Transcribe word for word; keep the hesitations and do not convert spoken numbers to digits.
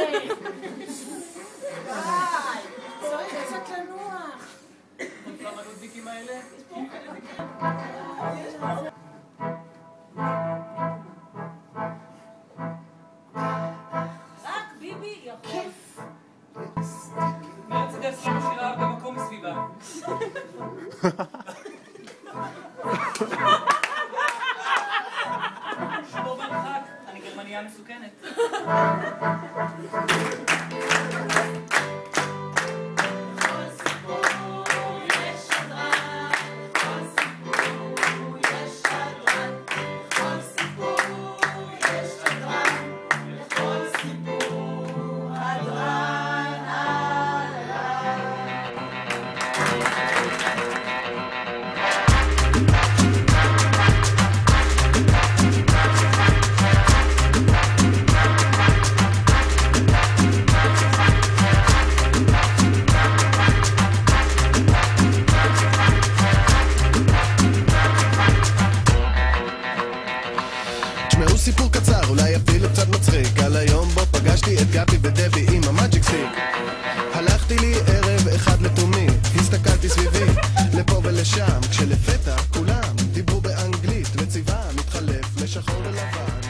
די! צריך קצת לנוח. עוד פעם הנודניקים האלה? רק ביבי יכול. מרצדס לא משאירה במקום מסביבה. שבו במרחק, אני גרמניה מסוכנת. תשמעו סיפור קצר, אולי אפילו קצת מצחיק, על היום בו פגשתי את גבי ודבי עם המאג'יק סטיק. הלכתי לי ערב אחד לתומי, הסתכלתי סביבי לפה ולשם, כשלפתע כולם דיברו באנגלית וצבעם מתחלף לשחור ולבן.